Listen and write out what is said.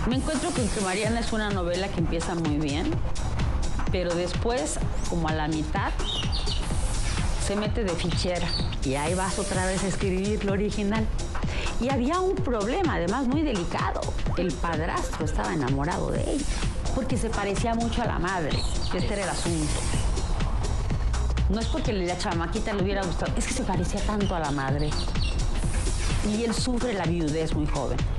Me encuentro con que Mariana es una novela que empieza muy bien, pero después, como a la mitad, se mete de fichera. Y ahí vas otra vez a escribir lo original. Y había un problema, además, muy delicado. El padrastro estaba enamorado de ella, porque se parecía mucho a la madre. Este era el asunto. No es porque la chamaquita le hubiera gustado, es que se parecía tanto a la madre. Y él sufre la viudez muy joven.